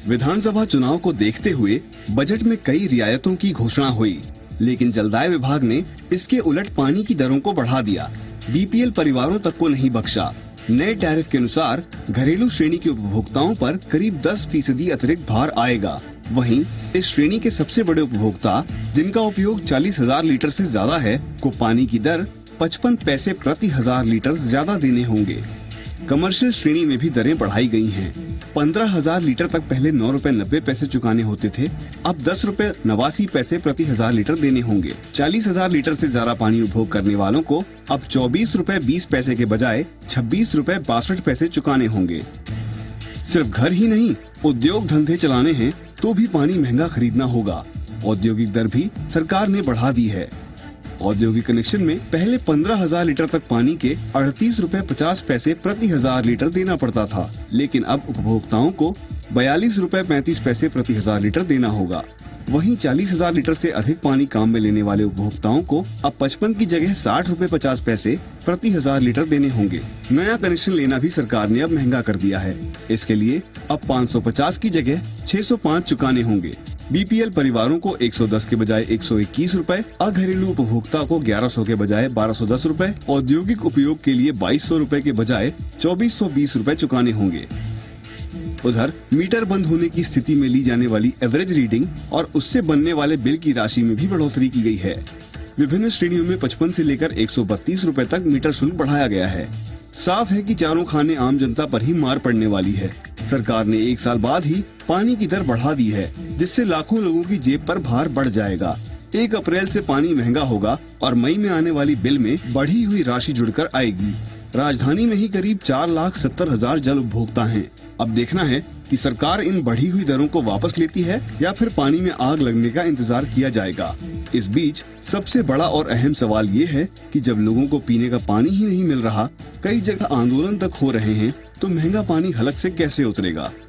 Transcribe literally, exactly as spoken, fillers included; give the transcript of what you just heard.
विधानसभा चुनाव को देखते हुए बजट में कई रियायतों की घोषणा हुई, लेकिन जलदाय विभाग ने इसके उलट पानी की दरों को बढ़ा दिया। बीपीएल परिवारों तक को नहीं बख्शा। नए टैरिफ के अनुसार घरेलू श्रेणी के उपभोक्ताओं पर करीब दस फीसदी अतिरिक्त भार आएगा। वहीं इस श्रेणी के सबसे बड़े उपभोक्ता, जिनका उपयोग चालीस हजार लीटर से ज्यादा है, को पानी की दर पचपन पैसे प्रति हजार लीटर ज्यादा देने होंगे। कमर्शियल श्रेणी में भी दरें बढ़ाई गई हैं। पंद्रह हजार लीटर तक पहले नौ रुपए नब्बे पैसे चुकाने होते थे, अब दस रुपए नवासी पैसे प्रति हजार लीटर देने होंगे। चालीस हजार लीटर से ज्यादा पानी उपभोग करने वालों को अब चौबीस रुपए बीस पैसे के बजाय छब्बीस रुपए बासठ पैसे चुकाने होंगे। सिर्फ घर ही नहीं, उद्योग धंधे चलाने हैं तो भी पानी महंगा खरीदना होगा। औद्योगिक दर भी सरकार ने बढ़ा दी है। औद्योगिक कनेक्शन में पहले पंद्रह हजार लीटर तक पानी के अड़तीस रुपए पचास पैसे प्रति हजार लीटर देना पड़ता था, लेकिन अब उपभोक्ताओं को बयालीस रुपए पैंतीस पैसे प्रति हजार लीटर देना होगा। वहीं चालीस हजार लीटर से अधिक पानी काम में लेने वाले उपभोक्ताओं को अब पचपन की जगह साठ रुपए पचास पैसे प्रति हजार लीटर देने होंगे। नया कनेक्शन लेना भी सरकार ने अब महंगा कर दिया है। इसके लिए अब पाँच सौ पचास की जगह छह सौ पाँच चुकाने होंगे। बीपीएल परिवारों को एक सौ दस के बजाय एक सौ इक्कीस रुपए, अघरेलू उपभोक्ता को ग्यारह सौ के बजाय बारह सौ दस रुपए, औद्योगिक उपयोग के लिए बाईस सौ रुपए के बजाय चौबीस सौ बीस रुपए चुकाने होंगे। उधर मीटर बंद होने की स्थिति में ली जाने वाली एवरेज रीडिंग और उससे बनने वाले बिल की राशि में भी बढ़ोतरी की गई है। विभिन्न श्रेणियों में पचपन से लेकर एक सौ बत्तीस रुपए तक मीटर शुल्क बढ़ाया गया है। साफ है कि चारों खाने आम जनता पर ही मार पड़ने वाली है। सरकार ने एक साल बाद ही पानी की दर बढ़ा दी है, जिससे लाखों लोगों की जेब पर भार बढ़ जाएगा। एक अप्रैल से पानी महंगा होगा और मई में आने वाली बिल में बढ़ी हुई राशि जुड़कर आएगी। राजधानी में ही करीब चार लाख सत्तर हजार जल उपभोक्ता हैं। अब देखना है कि सरकार इन बढ़ी हुई दरों को वापस लेती है या फिर पानी में आग लगने का इंतजार किया जाएगा। इस बीच सबसे बड़ा और अहम सवाल ये है कि जब लोगों को पीने का पानी ही नहीं मिल रहा, कई जगह आंदोलन तक हो रहे हैं, तो महंगा पानी हलक से कैसे उतरेगा।